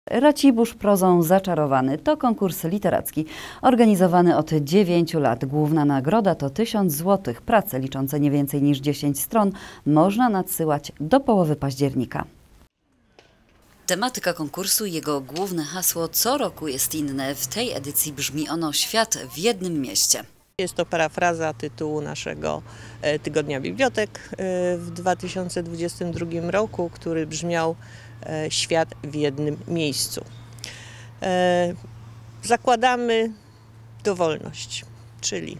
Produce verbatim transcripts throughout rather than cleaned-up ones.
Racibórz prozą zaczarowany to konkurs literacki organizowany od dziewięciu lat. Główna nagroda to tysiąc złotych. Prace liczące nie więcej niż dziesięć stron można nadsyłać do połowy października. Tematyka konkursu i jego główne hasło co roku jest inne. W tej edycji brzmi ono „Świat w jednym mieście”. Jest to parafraza tytułu naszego Tygodnia Bibliotek w dwa tysiące dwudziestym drugim roku, który brzmiał „Świat w jednym miejscu”. Zakładamy dowolność, czyli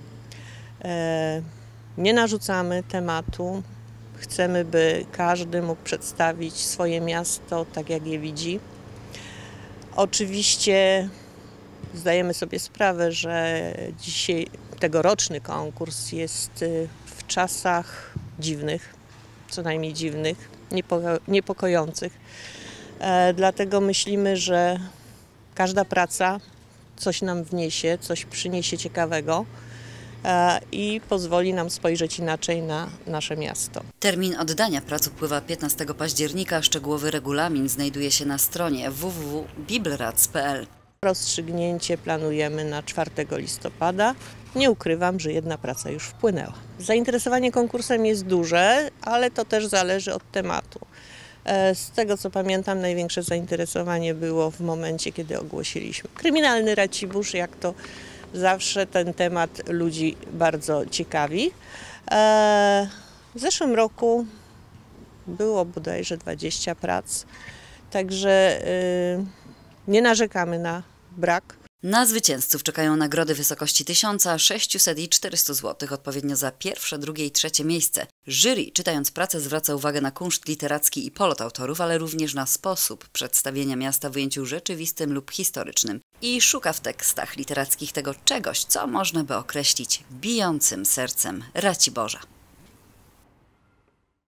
nie narzucamy tematu. Chcemy, by każdy mógł przedstawić swoje miasto tak, jak je widzi. Oczywiście zdajemy sobie sprawę, że dzisiaj tegoroczny konkurs jest w czasach dziwnych, co najmniej dziwnych, niepokojących. Dlatego myślimy, że każda praca coś nam wniesie, coś przyniesie ciekawego i pozwoli nam spojrzeć inaczej na nasze miasto. Termin oddania prac upływa piętnastego października. Szczegółowy regulamin znajduje się na stronie w w w kropka bibelrac kropka p l. Rozstrzygnięcie planujemy na czwartego listopada. Nie ukrywam, że jedna praca już wpłynęła. Zainteresowanie konkursem jest duże, ale to też zależy od tematu. Z tego co pamiętam, największe zainteresowanie było w momencie, kiedy ogłosiliśmy kryminalny Racibórz, jak to zawsze ten temat ludzi bardzo ciekawi. W zeszłym roku było bodajże dwadzieścia prac, także nie narzekamy na brak. Na zwycięzców czekają nagrody w wysokości tysiąc sześćset i czterysta złotych, odpowiednio za pierwsze, drugie i trzecie miejsce. Jury, czytając pracę, zwraca uwagę na kunszt literacki i polot autorów, ale również na sposób przedstawienia miasta w ujęciu rzeczywistym lub historycznym. I szuka w tekstach literackich tego czegoś, co można by określić bijącym sercem Raciborza.